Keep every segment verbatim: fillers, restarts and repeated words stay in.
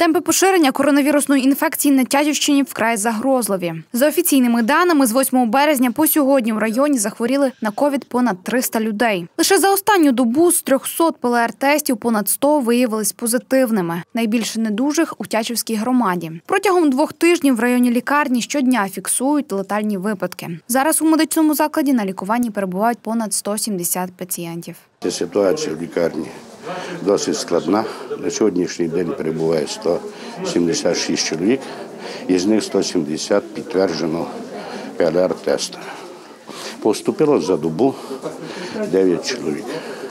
Темпи поширення коронавірусної інфекції на Тячівщині вкрай загрозливі. За офіційними даними, з восьмого березня по сьогодні в районі захворіли на ковід понад триста людей. Лише за останню добу з трьохсот ПЛР-тестів понад сто виявились позитивними. Найбільше недужих у Тячівській громаді. Протягом двох тижнів в районі лікарні щодня фіксують летальні випадки. Зараз у медичному закладі на лікуванні перебувають понад сто сімдесят пацієнтів. Ситуація в лікарні досить складна. На сьогоднішній день перебуває сто сімдесят шість чоловік, із них сто сімдесят підтверджено ПЛР-тестами. Поступило за добу дев'ять чоловік,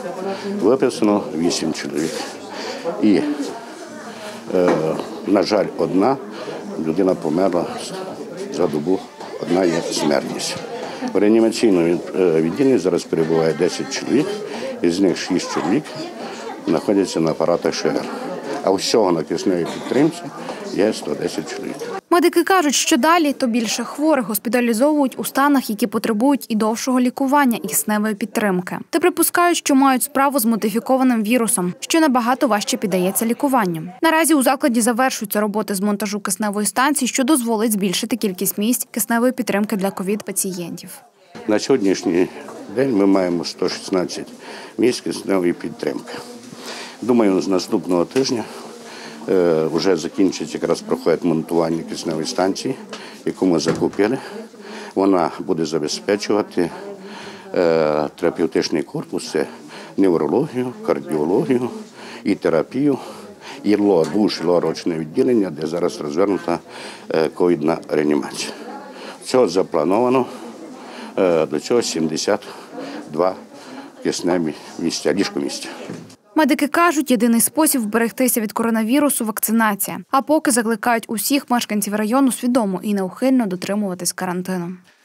виписано вісім чоловік. І, е, на жаль, одна людина померла за добу, одна є смертність. В реанімаційному відділенні зараз перебуває десять чоловік, із них шість чоловік знаходяться на апаратах ШР. А всього на кисневій підтримці є сто десять чоловік. Медики кажуть, що далі, то більше хворих госпіталізовують у станах, які потребують і довшого лікування, і кисневої підтримки. Та припускають, що мають справу з модифікованим вірусом, що набагато важче піддається лікуванню. Наразі у закладі завершуються роботи з монтажу кисневої станції, що дозволить збільшити кількість місць кисневої підтримки для ковід-пацієнтів. На сьогоднішній день ми маємо сто шістнадцять місць кисневої підтримки. Думаю, з наступного тижня е, вже закінчиться, якраз проходить монтування кисневої станції, яку ми закупили. Вона буде забезпечувати е, терапевтичний корпус, це неврологію, кардіологію і терапію, і лор, бувши лорочне відділення, де зараз розвернута е, ковідна реанімація. Цього заплановано е, до цього сімдесят два кисневі місця, ліжкомісця. Медики кажуть, єдиний спосіб вберегтися від коронавірусу – вакцинація. А поки закликають усіх мешканців району свідомо і неухильно дотримуватись карантину.